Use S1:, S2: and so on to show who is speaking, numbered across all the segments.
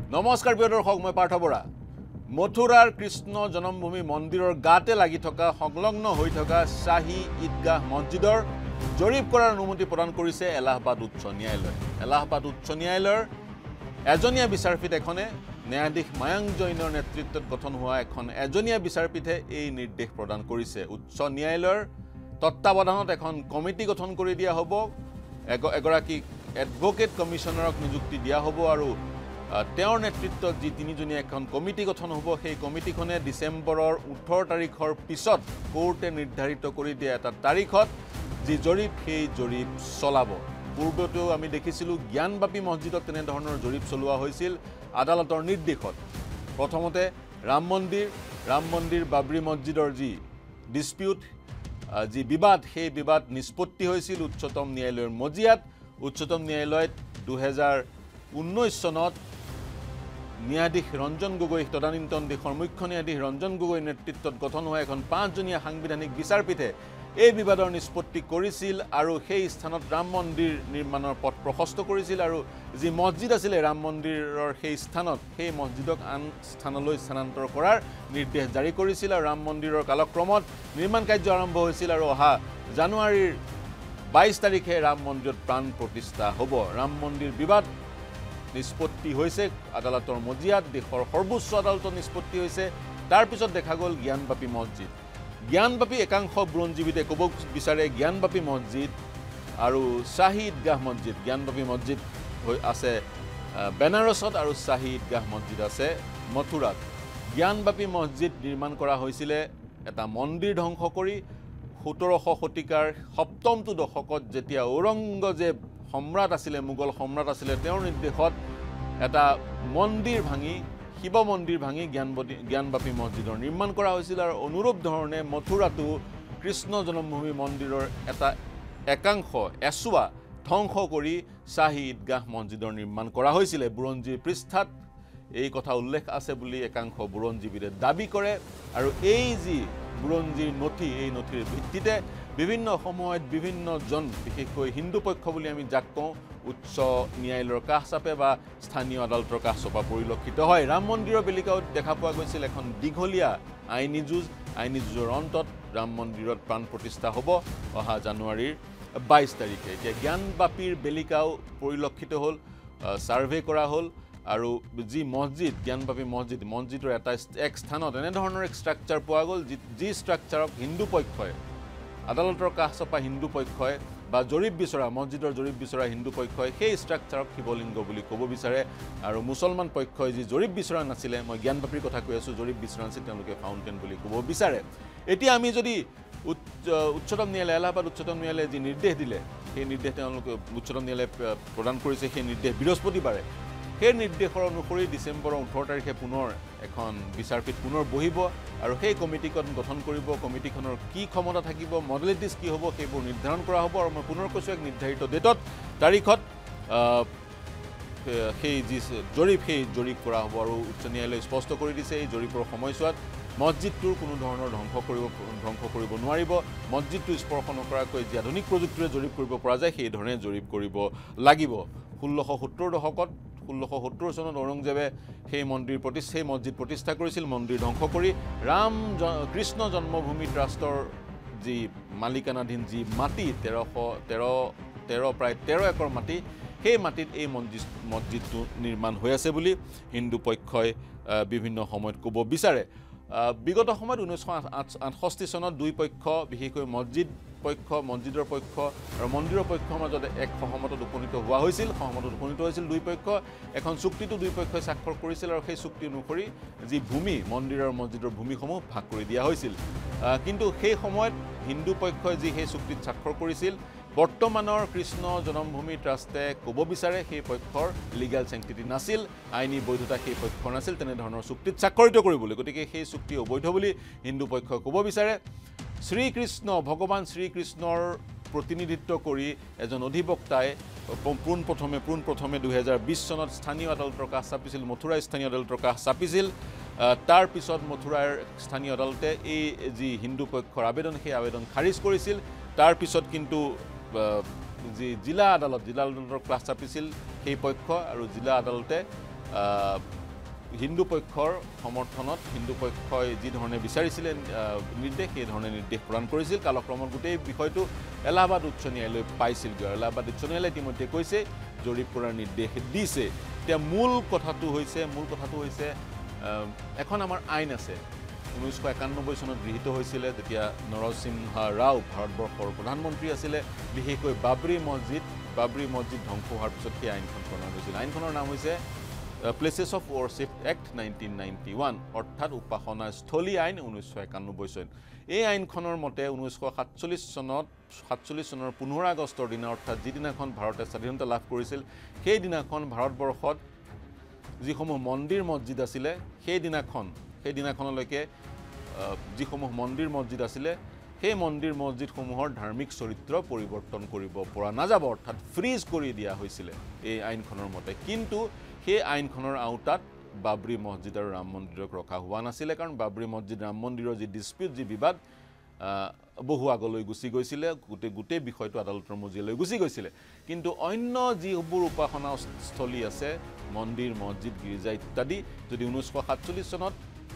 S1: নমস্কাৰ প্ৰিয় দৰ্শক মই পাৰ্থবৰা মথুৰাৰ কৃষ্ণ জন্মভূমি মন্দিৰৰ গাতে লাগি থকা সংলগ্ন হৈ থকা শাহী ঈদগাহ মছজিদৰ জৰীপ কৰাৰ অনুমতি প্ৰদান কৰিছে এলাহাবাদ উচ্চ ন্যায়ালয় এলাহাবাদ উচ্চ ন্যায়ালয়ৰ এজনীয়া বিচাৰপীঠ এখনে ন্যায়াধীশ মায়াংক জৈনৰ নেতৃত্বত গঠন হোৱা এখন এজনীয়া বিচাৰপীঠে এই নিৰ্দেশ প্ৰদান কৰিছে উচ্চ ন্যায়ালয়ৰ তত্ত্বাৱধানত এখন কমিটি গঠন কৰি দিয়া হ'ব এগৰাকী এডভোকেট কমিশনাৰক নিযুক্তি দিয়া হ'ব আৰু তেওঁৰ নেতৃত্বত যি তিনিজনীয়া এখন কমিটি গঠন হ'ব সেই কমিটিখনে ডিসেম্বৰৰ 18 তাৰিখৰ পিছত কোৰ্টে নিৰ্ধাৰিত কৰি দিয়া এটা তাৰিখত যি জৰীপ সেই জৰীপ চলাব পূৰ্বতেও আমি দেখিছিলোঁ জ্ঞানবাপী মছজিদত তেনে ধৰণৰ জৰীপ চলোৱা হৈছিল আদালতৰ নিৰ্দেশত প্ৰথমতে ৰাম মন্দিৰ বাবৰি মছজিদৰ যি ডিসপিউট যি বিবাদ সেই বিবাদ নিষ্পত্তি হৈছিল উচ্চতম ন্যায়ালয়ৰ মজিয়াত উচ্চতম ন্যায়ালয়ত 2019 চনত ন্যায়াধীশ ৰঞ্জন গগৈ তদানীন্তন দেশৰ মুখ্য ন্যায়াধীশ ৰঞ্জন গগৈ নেতৃত্বত গঠন হোৱা এখন 5জনীয়া সাংবিধানিক বিচাৰপীঠে এই বিবাদৰ নিষ্পত্তি কৰিছিল আৰু সেই স্থানত ৰাম মন্দিৰ নিৰ্মাণৰ পথ প্ৰশস্ত কৰিছিল আৰু যি মছজিদ আছিল ৰাম মন্দিৰৰ সেই স্থানত সেই মছজিদক আন স্থানলৈ স্থানান্তৰ কৰাৰ নিৰ্দেশ জাৰি কৰিছিল আৰু ৰাম মন্দিৰৰ কালক্ৰমত নিৰ্মাণ কাৰ্য আৰম্ভ হৈছিল আৰু অহা জানুৱাৰীৰ 22 তাৰিখে ৰাম মন্দিৰত প্ৰাণ প্ৰতিষ্ঠা হ'ব ৰাম মন্দিৰ বিবাদ নিষ্পত্তি হৈছে আদালতৰ মজিয়াত দেশৰ সৰ্বোচ্চ আদালতৰ নিষ্পত্তি হৈছে তাৰ পিছত দেখা গ'ল জ্ঞানবাপী মছজিদ জ্ঞানবাপী একাংশ বুৰঞ্জীবিদে ক'ব বিচাৰে জ্ঞানবাপী মছজিদ আৰু শাহী ঈদগাহ মছজিদ জ্ঞানবাপী মছজিদ আছে বেনাৰসত আৰু শাহী ঈদগাহ মছজিদ আছে মথুৰাত জ্ঞানবাপী মছজিদ নিৰ্মাণ কৰা হৈছিল এটা মন্দিৰ ধ্বংস কৰি 1700 শতিকাৰ সপ্তমটো দশকত যেতিয়া ঔৰংগজেব সম্ৰাট আছিল মুগল সম্ৰাট আছিল তেওঁৰ নিৰ্দেশত এটা মন্দিৰ ভাঙি শিৱ মন্দিৰ ভাঙি জ্ঞানবাপী মছজিদৰ নিৰ্মাণ কৰা হৈছিল আৰু অনুৰূপ ধৰণে মথুৰাটো কৃষ্ণ জন্মভূমি মন্দিৰৰ এটা একাংশ এছুৱা ধ্বংস কৰি শাহী ঈদগাহ মছজিদৰ নিৰ্মাণ কৰা হৈছিল বুৰঞ্জীৰ পৃষ্ঠাত এই কথা উল্লেখ আছে বুলি একাংশ বুৰঞ্জীবিদে দাবী কৰে আৰু এই যি বুৰঞ্জীৰ নথি এই নথিৰ ভিত্তিতে বিভিন্ন সময়ত বিভিন্ন জন বিশেষকৈ হিন্দু পক্ষ বুলি আমি যাক কওঁ উচ্চ ন্যায়ালয়ৰ কাষ চাপে বা স্থানীয় আদালতৰ কাষ চপা পৰিলক্ষিত হয় ৰাম মন্দিৰৰ বেলিকাও দেখা পোৱা গৈছিল এখন দীঘলীয়া আইনী যুঁজৰ অন্তত ৰাম মন্দিৰত প্ৰাণ প্ৰতিষ্ঠা হ'ব অহা জানুৱাৰীৰ 22 তাৰিখে এতিয়া জ্ঞানবাপীৰ বেলিকাও পৰিলক্ষিত হ'ল সাৰ্ভে কৰা হ'ল আৰু যি মছজিদ জ্ঞানবাপী মছজিদৰ এটা এক স্থানত এনেধৰণৰ এক ষ্ট্ৰাকচাৰ পোৱা গ'ল যি ষ্ট্ৰাকচাৰক হিন্দু পক্ষই আদালতৰ কাষ চপা হিন্দু পক্ষই বা জৰীপ বিচৰা মছজিদৰ জৰীপ বিচৰা হিন্দু পক্ষই সেই ষ্ট্ৰাকচাৰক শিৱলিংগ বুলি ক'ব বিচাৰে আৰু মুছলমান পক্ষই যি জৰীপ বিচৰা নাছিলে মই জ্ঞানবাপীৰ কথা কৈ আছোঁ জৰীপ বিচৰা নাছিল তেওঁলোকে ফাউণ্টেন বুলি ক'ব বিচাৰে এতিয়া আমি যদি উচ্চতম ন্যায়ালয় এলাহাবাদ উচ্চতম ন্যায়ালয়ে যি নিৰ্দেশ দিলে সেই নিৰ্দেশ তেওঁলোকে উচ্চতম ন্যায়ালয়ে প্ৰদান কৰিছে সেই নিৰ্দেশ বৃহস্পতিবাৰে সেই নিৰ্দেশৰ অনুসৰি ডিসেম্বৰৰ 18 তাৰিখে পুনৰ এখন বিচাৰপীঠ পুনৰ বহিব আৰু সেই কমিটিখন গঠন কৰিব কমিটিখনৰ কি ক্ষমতা থাকিব মডেলিটিজ কি হ'ব সেইবোৰ নিৰ্ধাৰণ কৰা হ'ব আৰু মই পুনৰ কৈছোঁ এক নিৰ্ধাৰিত ডেটত তাৰিখত সেই যি জৰীপ কৰা হ'ব আৰু উচ্চ ন্যায়ালয়ে স্পষ্ট কৰি দিছে এই জৰীপৰ সময়ছোৱাত মছজিদটোৰ কোনো ধৰণৰ ধ্বংস কৰিব নোৱাৰিব মছজিদটো স্পৰ্শ নকৰাকৈ যি আধুনিক প্ৰযুক্তিৰে জৰীপ কৰিব পৰা যায় সেই ধৰণে জৰীপ কৰিব লাগিব 1670 দশকত 1670 চনত ঔৰংজেবে সেই মছজিদ প্ৰতিষ্ঠা কৰিছিল মন্দিৰ ধ্বংস কৰি কৃষ্ণ জন্মভূমি ট্ৰাষ্টৰ যি মালিকানাধীন যি মাটি 13 প্ৰায় 13 একৰ মাটি সেই মাটিত এই মছজিদটো নিৰ্মাণ হৈ আছে বুলি হিন্দু পক্ষই বিভিন্ন সময়ত ক'ব বিচাৰে বিগত সময়ত 1968 চনত দুই পক্ষ বিশেষকৈ মছজিদৰ পক্ষ আৰু মন্দিৰৰ পক্ষৰ মাজত এক সহমতত উপনীত হৈছিল দুই পক্ষ এখন চুক্তিটো দুই পক্ষই স্বাক্ষৰ কৰিছিল আৰু সেই চুক্তি অনুসৰি যি ভূমি মন্দিৰ আৰু মছজিদৰ ভূমিসমূহ ভাগ কৰি দিয়া হৈছিল কিন্তু সেই সময়ত হিন্দু পক্ষই যি সেই চুক্তিত স্বাক্ষৰ কৰিছিল বৰ্তমানৰ কৃষ্ণ জন্মভূমি ট্ৰাষ্টে ক'ব বিচাৰে সেই পক্ষৰ লিগেল চেংটিটি নাছিল আইনী বৈধতা সেই পক্ষৰ নাছিল তেনেধৰণৰ চুক্তিত স্বাক্ষৰিত কৰিবলৈ গতিকে সেই চুক্তি অবৈধ বুলি হিন্দু পক্ষই ক'ব বিচাৰে ভগৱান শ্ৰীকৃষ্ণৰ প্ৰতিনিধিত্ব কৰি এজন অধিবক্তাই পোনপ্ৰথমে 2020 চনত স্থানীয় আদালতৰ কাষ চাপিছিল মথুৰা স্থানীয় আদালতৰ কাষ চাপিছিল তাৰ পিছত মথুৰাৰ স্থানীয় আদালতে এই যি হিন্দু পক্ষৰ আবেদন সেই আবেদন খাৰিজ কৰিছিল তাৰ পিছত কিন্তু জিলা আদালতৰ ক্লাছ চাপিছিল সেই পক্ষ আৰু জিলা আদালতে হিন্দু পক্ষৰ সমৰ্থনত হিন্দু পক্ষই যি ধৰণে বিচাৰিছিলে নিৰ্দেশ সেই ধৰণে নিৰ্দেশ প্ৰদান কৰিছিল কালক্ৰমত গোটেই বিষয়টো এলাহাবাদ উচ্চ ন্যায়ালয় পাইছিল এলাহাবাদ উচ্চ ন্যায়ালয়ে ইতিমধ্যে কৈছে জৰীপ কৰাৰ নিৰ্দেশ দিছে এতিয়া মূল কথাটো হৈছে এখন আমাৰ আইন আছে 1991 চনত গৃহীত হৈছিল যেতিয়া নৰসিংহা ৰাও ভাৰতবৰ্ষৰ প্ৰধানমন্ত্ৰী আছিলে বিশেষকৈ বাবৰি মছজিদ ধ্বংস হোৱাৰ পিছত সেই আইনখন প্ৰণয়ন হৈছিল আইনখনৰ নাম হৈছে Places of Worship Act 1991 অৰ্থাৎ উপাসনাস্থলী আইন 1991 চন এই আইনখনৰ মতে 1947 চনৰ 15 আগষ্টৰ দিনা অৰ্থাৎ যিদিনাখন ভাৰতে স্বাধীনতা লাভ কৰিছিল সেই দিনাখন ভাৰতবৰ্ষত যিসমূহ মন্দিৰ মছজিদ আছিলে সেই দিনাখনলৈকে যিসমূহ মন্দিৰ মছজিদ আছিলে সেই মন্দিৰ মছজিদসমূহৰ ধাৰ্মিক চৰিত্ৰ পৰিৱৰ্তন কৰিব পৰা নাযাব অৰ্থাৎ ফ্ৰিজ কৰি দিয়া হৈছিল এই আইনখনৰ মতে কিন্তু সেই আইনখনৰ আওতাত বাবৰি মছজিদ আৰু ৰাম মন্দিৰক ৰখা হোৱা নাছিলে কাৰণ বাবৰি মছজিদ ৰাম মন্দিৰৰ যি ডিসপিউট যি বিবাদ বহু আগলৈ গুচি গৈছিল গোটেই বিষয়টো আদালতৰ মজিয়ালৈ গুচি গৈছিল কিন্তু অন্য যিবোৰ উপাসনাস্থলী আছে মন্দিৰ মছজিদ গিৰ্জা ইত্যাদি যদি 1947 চনত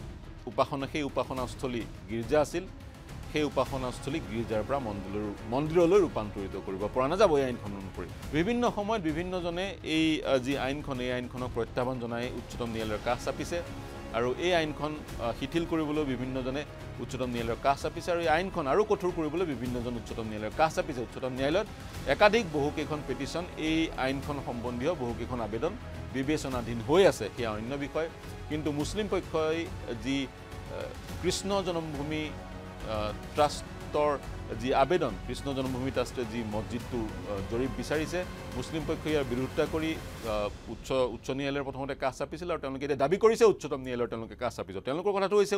S1: সেই উপাসনাস্থলী গিৰ্জা আছিল সেই উপাসনাস্থলী গিৰ্জাৰ পৰা মন্দিৰলৈ ৰূপান্তৰিত কৰিব পৰা নাযাব এই আইনখন অনুসৰি বিভিন্ন সময়ত বিভিন্নজনে এই যি আইনখনক প্ৰত্যাহ্বান জনাই উচ্চতম ন্যায়ালয়ৰ কাষ চাপিছে আৰু এই আইনখন শিথিল কৰিবলৈ বিভিন্নজনে উচ্চতম ন্যায়ালয়ৰ কাষ চাপিছে আৰু এই আইনখন আৰু কঠোৰ কৰিবলৈ বিভিন্নজন উচ্চতম ন্যায়ালয়ৰ কাষ চাপিছে উচ্চতম ন্যায়ালয়ত একাধিক বহুকেইখন পেটিশন এই আইনখন সম্বন্ধীয় বহুকেইখন আবেদন বিবেচনাধীন হৈ আছে সেয়া অন্য বিষয় কিন্তু মুছলিম পক্ষই যি কৃষ্ণ জন্মভূমি ট্ৰাষ্টৰ যি আবেদন কৃষ্ণ জন্মভূমি ট্ৰাষ্টে যি মছজিদটো জৰীপ বিচাৰিছে মুছলিম পক্ষই ইয়াৰ বিৰোধিতা কৰি উচ্চ ন্যায়ালয়ৰ প্ৰথমতে কাষ চাপিছিল আৰু তেওঁলোকে এতিয়া দাবী কৰিছে উচ্চতম ন্যায়ালয়ৰ তেওঁলোকে কাষ চাপিছে তেওঁলোকৰ কথাটো হৈছে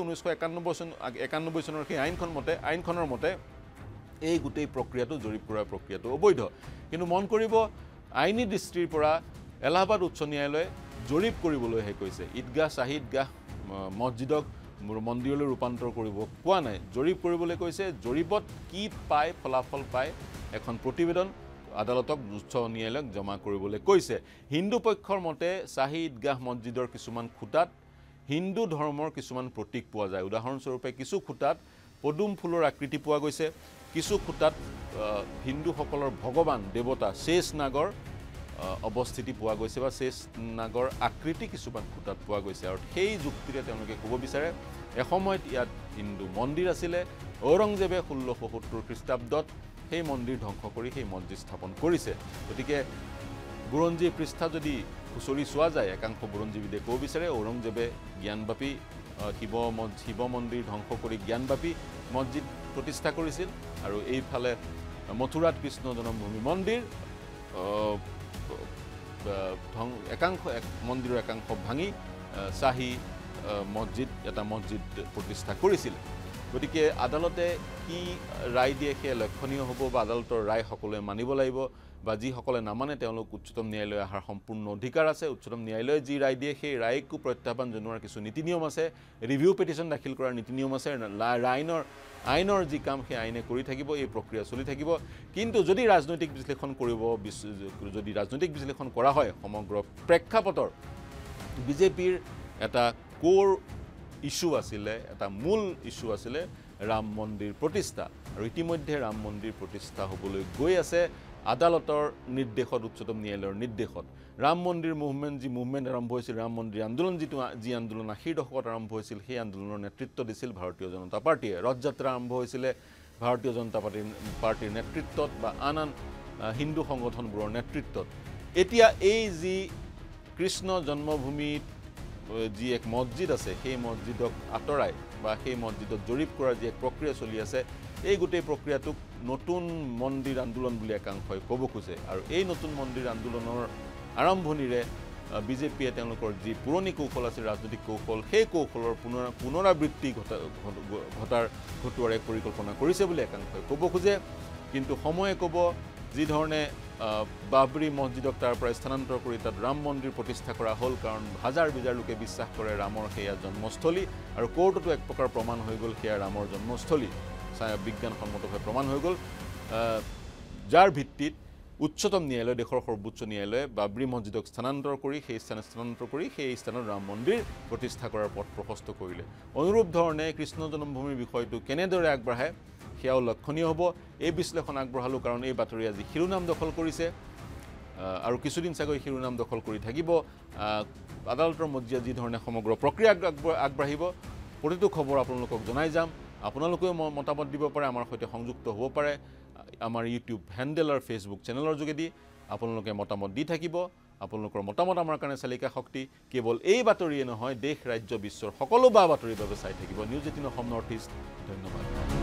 S1: 1991 চনৰ সেই আইনখনৰ মতে এই গোটেই প্ৰক্ৰিয়াটো জৰীপ কৰাৰ প্ৰক্ৰিয়াটো অবৈধ কিন্তু মন কৰিব আইনী দৃষ্টিৰ পৰা এলাহাবাদ উচ্চ ন্যায়ালয়ে জৰীপ কৰিবলৈহে কৈছে শাহী ঈদগাহ মছজিদক মন্দিৰলৈ ৰূপান্তৰ কৰিব কোৱা নাই জৰীপ কৰিবলৈ কৈছে জৰীপত কি পায় ফলাফল পায় এখন প্ৰতিবেদন আদালতক উচ্চ ন্যায়ালয়ক জমা কৰিবলৈ কৈছে হিন্দু পক্ষৰ মতে শাহী ঈদগাহ মছজিদৰ কিছুমান খুঁটাত হিন্দু ধৰ্মৰ কিছুমান প্ৰতীক পোৱা যায় উদাহৰণস্বৰূপে কিছু খুঁটাত পদুম ফুলৰ আকৃতি পোৱা গৈছে কিছু খুঁটাত হিন্দুসকলৰ ভগৱান দেৱতা শেষ নাগৰ অৱস্থিতি পোৱা গৈছে বা শেষ নাগৰ আকৃতি কিছুমান খুঁটাত পোৱা গৈছে আৰু সেই যুক্তিৰে তেওঁলোকে ক'ব বিচাৰে এসময়ত ইয়াত হিন্দু মন্দিৰ আছিলে ঔৰংজেবে 1670 খ্ৰীষ্টাব্দত সেই মন্দিৰ ধ্বংস কৰি সেই মছজিদ স্থাপন কৰিছে গতিকে বুৰঞ্জী পৃষ্ঠা যদি খুচৰি চোৱা যায় একাংশ বুৰঞ্জীবিদে ক'ব বিচাৰে ঔৰংজেবে জ্ঞানব্যাপী শিৱ মন্দিৰ ধ্বংস কৰি জ্ঞানব্যাপী মছজিদ প্ৰতিষ্ঠা কৰিছিল আৰু এইফালে মথুৰাত কৃষ্ণ জন্মভূমি মন্দিৰ মন্দিৰৰ একাংশ ভাঙি শাহী মছজিদ এটা মছজিদ প্ৰতিষ্ঠা কৰিছিল গতিকে আদালতে কি ৰায় দিয়ে সেই লক্ষণীয় হ'ব বা আদালতৰ ৰায় সকলোৱে মানিব লাগিব বা যিসকলে নামানে তেওঁলোক উচ্চতম ন্যায়ালয়ে অহাৰ সম্পূৰ্ণ অধিকাৰ আছে উচ্চতম ন্যায়ালয়ে যি ৰায় দিয়ে সেই ৰায়কো প্ৰত্যাহ্বান জনোৱাৰ কিছু নীতি নিয়ম আছে ৰিভিউ পেটিশন দাখিল কৰাৰ নীতি নিয়ম আছে আইনৰ যি কাম সেই আইনে কৰি থাকিব এই প্ৰক্ৰিয়া চলি থাকিব কিন্তু যদি ৰাজনৈতিক বিশ্লেষণ কৰা হয় সমগ্ৰ প্ৰেক্ষাপটৰ বিজেপিৰ এটা কোৰ ইস্যু আছিলে এটা মূল ইস্যু আছিলে ৰাম মন্দিৰ প্ৰতিষ্ঠা আৰু ইতিমধ্যে ৰাম মন্দিৰ প্ৰতিষ্ঠা হ'বলৈ গৈ আছে আদালতৰ নিৰ্দেশত উচ্চতম ন্যায়ালয়ৰ নিৰ্দেশত ৰাম মন্দিৰ মুভমেণ্ট আৰম্ভ হৈছিল ৰাম মন্দিৰ আন্দোলন যি আন্দোলন 80 দশকত আৰম্ভ হৈছিল সেই আন্দোলনৰ নেতৃত্ব দিছিল ভাৰতীয় জনতা পাৰ্টিয়ে ৰথযাত্ৰা আৰম্ভ হৈছিলে ভাৰতীয় জনতা পাৰ্টিৰ নেতৃত্বত বা আন হিন্দু সংগঠনবোৰৰ নেতৃত্বত এতিয়া এই যি কৃষ্ণ জন্মভূমিত যি এক মছজিদ আছে সেই মছজিদক আঁতৰাই বা সেই মছজিদত জৰীপ কৰাৰ যি এক প্ৰক্ৰিয়া চলি আছে এই গোটেই প্ৰক্ৰিয়াটোক নতুন মন্দিৰ আন্দোলন বুলি একাংশই ক'ব খোজে আৰু এই নতুন মন্দিৰ আন্দোলনৰ আৰম্ভণিৰে বিজেপিয়ে তেওঁলোকৰ যি পুৰণি কৌশল আছিল ৰাজনৈতিক কৌশল সেই কৌশলৰ পুনৰাবৃত্তি ঘটোৱাৰ এক পৰিকল্পনা কৰিছে বুলি একাংশই ক'ব খোজে কিন্তু সময়ে ক'ব যি ধৰণে বাবৰি মছজিদক তাৰ পৰা স্থানান্তৰ কৰি তাত ৰাম মন্দিৰ প্ৰতিষ্ঠা কৰা হ'ল কাৰণ হাজাৰ লোকে বিশ্বাস কৰে ৰামৰ সেয়া জন্মস্থলী আৰু কোৰ্টতো এক প্ৰকাৰ প্ৰমাণ হৈ গ'ল সেয়া ৰামৰ জন্মস্থলী বিজ্ঞানসন্মতভাৱে প্ৰমাণ হৈ গ'ল যাৰ ভিত্তিত উচ্চতম ন্যায়ালয় দেশৰ সৰ্বোচ্চ ন্যায়ালয়ে বাবৰি মছজিদক স্থানান্তৰ কৰি সেই স্থানত ৰাম মন্দিৰ প্ৰতিষ্ঠা কৰাৰ পথ প্ৰশস্ত কৰিলে অনুৰূপ ধৰণে কৃষ্ণ জন্মভূমিৰ বিষয়টো কেনেদৰে আগবঢ়ায় সেয়াও লক্ষণীয় হ'ব এই বিশ্লেষণ আগবঢ়ালো কাৰণ এই বাতৰি আজি শিৰোনাম দখল কৰিছে আৰু কিছুদিন চাগৈ শিৰোনাম দখল কৰি থাকিব আদালতৰ মজিয়া যি ধৰণে সমগ্ৰ প্ৰক্ৰিয়া আগবাঢ়িব প্ৰতিটো খবৰ আপোনালোকক জনাই যাম আপোনালোকেও মতামত দিব পাৰে আমাৰ সৈতে সংযুক্ত হ'ব পাৰে আমাৰ ইউটিউব হেণ্ডেল আৰু ফেচবুক চেনেলৰ যোগেদি আপোনালোকে মতামত দি থাকিব আপোনালোকৰ মতামত আমাৰ কাৰণে চালিকা শক্তি কেৱল এই বাতৰিয়ে নহয় দেশ ৰাজ্য বিশ্বৰ সকলো বাতৰিৰ বাবে চাই থাকিব নিউজ 18 অসম নৰ্থ ইষ্ট ধন্যবাদ